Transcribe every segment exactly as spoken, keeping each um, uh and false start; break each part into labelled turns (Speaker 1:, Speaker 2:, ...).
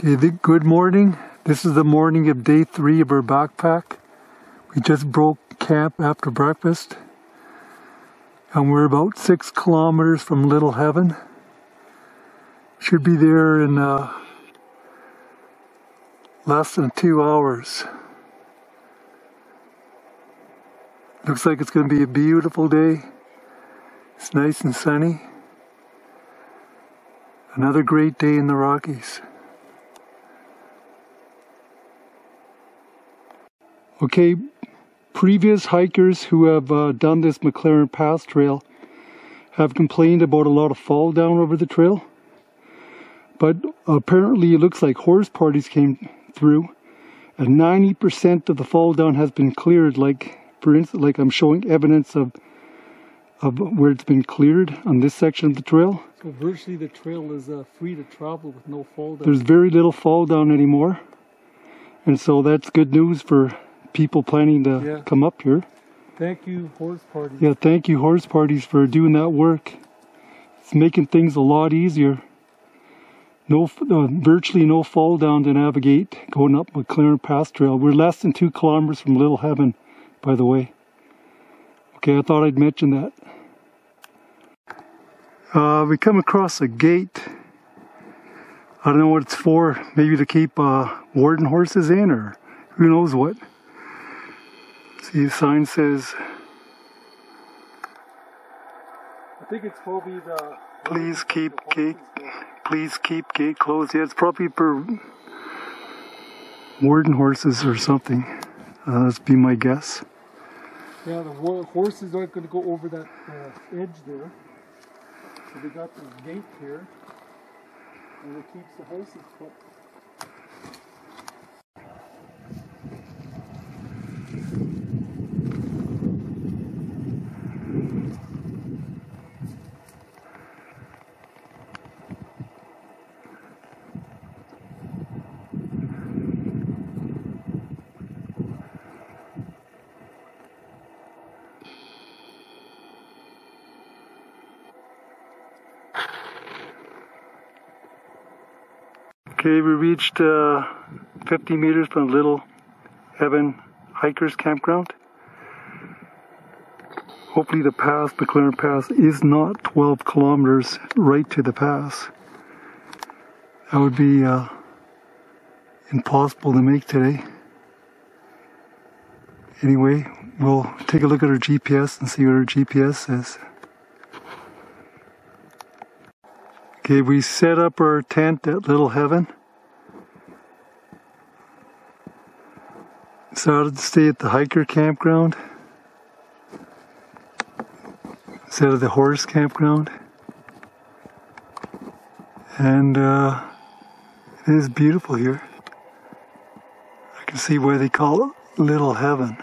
Speaker 1: Okay, the, good morning. This is the morning of day three of our backpack. We just broke camp after breakfast. And we're about six kilometers from Little Heaven. Should be there in uh, less than two hours. Looks like it's going to be a beautiful day. It's nice and sunny. Another great day in the Rockies. Okay, previous hikers who have uh, done this McLaren Pass trail have complained about a lot of fall down over the trail. But apparently it looks like horse parties came through and ninety percent of the fall down has been cleared. Like, for instance, like I'm showing evidence of, of where it's been cleared on this section of the trail.
Speaker 2: So virtually the trail is uh, free to travel with no fall down.
Speaker 1: There's very little fall down anymore. And so that's good news for people planning to yeah. come up here.
Speaker 2: Thank you, horse parties.
Speaker 1: Yeah, thank you, horse parties, for doing that work. It's making things a lot easier. No, uh, virtually no fall down to navigate going up McLaren Pass Trail. We're less than two kilometers from Little Heaven, by the way. Okay, I thought I'd mention that. Uh, we come across a gate. I don't know what it's for. Maybe to keep uh, warden horses in, or who knows what. See, the sign says,
Speaker 2: I think it's probably the...
Speaker 1: Please keep gate, please keep gate closed. Yeah, it's probably for warden horses or something. Uh, that's be my guess.
Speaker 2: Yeah, the horses aren't going to go over that uh, edge there. So they got this gate here, and it keeps the horses put.
Speaker 1: Okay, we reached uh, fifty meters from Little Heaven Hikers Campground. Hopefully the pass, McLaren Pass, is not twelve kilometers right to the pass. That would be uh, impossible to make today. Anyway, we'll take a look at our G P S and see what our G P S says. Okay, we set up our tent at Little Heaven. Decided to stay at the hiker campground instead of the horse campground. And uh, it is beautiful here. I can see why they call it Little Heaven.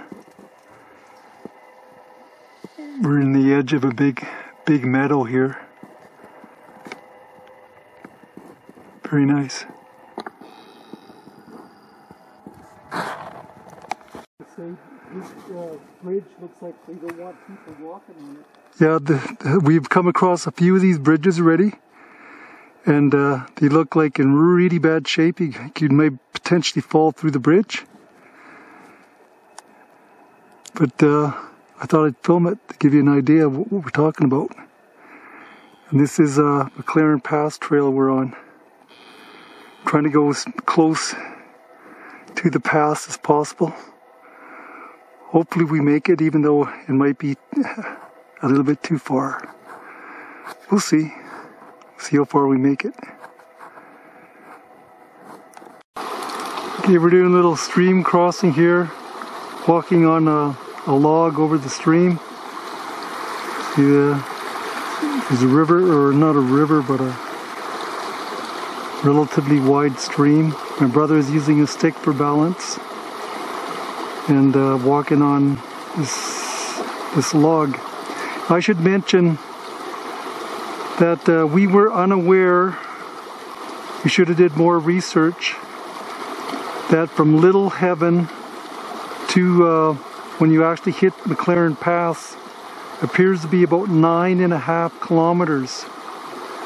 Speaker 1: We're in the edge of a big, big meadow here. Very nice.
Speaker 2: This uh, bridge looks like they don't want people walking on it.
Speaker 1: Yeah, the, the, we've come across a few of these bridges already, and uh, they look like in really bad shape. You, you may potentially fall through the bridge. But uh, I thought I'd film it to give you an idea of what, what we're talking about. And this is uh, McLaren Pass Trail we're on. Trying to go as close to the pass as possible. Hopefully we make it, even though it might be a little bit too far. We'll see. See how far we make it. Okay, we're doing a little stream crossing here. Walking on a, a log over the stream. See, the, there's a river, or not a river, but a relatively wide stream. My brother is using a stick for balance and uh, walking on this, this log. I should mention that uh, we were unaware, we should have did more research, that from Little Heaven to uh, when you actually hit McLaren Pass appears to be about nine and a half kilometers.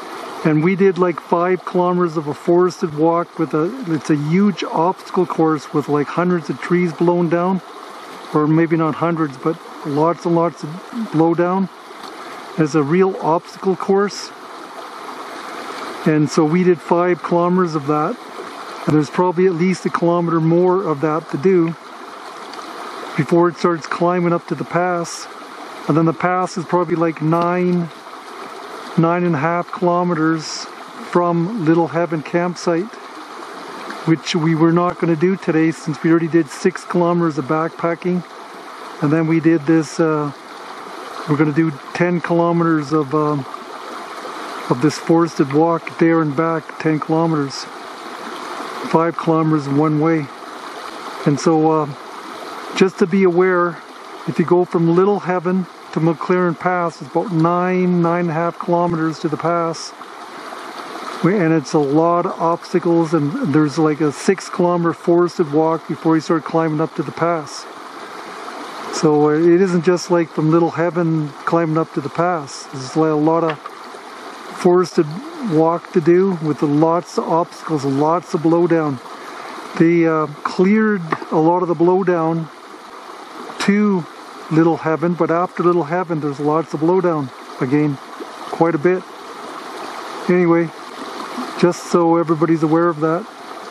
Speaker 1: And we did like five kilometers of a forested walk with a, it's a huge obstacle course with like hundreds of trees blown down. Or maybe not hundreds, but lots and lots of blowdown. It's a real obstacle course. And so we did five kilometers of that. And there's probably at least a kilometer more of that to do before it starts climbing up to the pass. And then the pass is probably like nine, nine and a half kilometers from Little Heaven campsite, which we were not going to do today since we already did six kilometers of backpacking. And then we did this, uh, we're going to do ten kilometers of, um, of this forested walk there and back, ten kilometers. Five kilometers one way. And so, uh, just to be aware, if you go from Little Heaven to McLaren Pass, it's about nine, nine and a half kilometers to the pass. And it's a lot of obstacles, and there's like a six kilometer forested walk before you start climbing up to the pass. So uh, it isn't just like from Little Heaven climbing up to the pass. There's like a lot of forested walk to do with lots of obstacles and lots of blowdown. They uh, cleared a lot of the blowdown to Little Heaven, but after Little Heaven there's lots of blowdown again, quite a bit. Anyway, just so everybody's aware of that.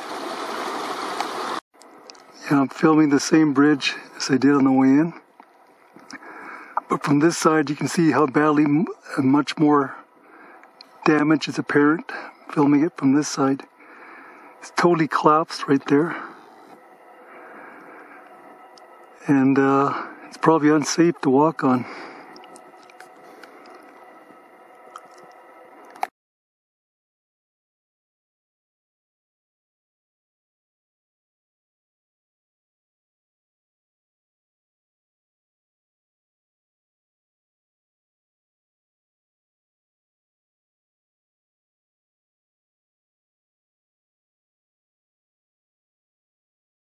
Speaker 1: Yeah, I'm filming the same bridge as I did on the way in, but from this side you can see how badly much more damage is apparent. Filming it from this side, it's totally collapsed right there, and uh, it's probably unsafe to walk on.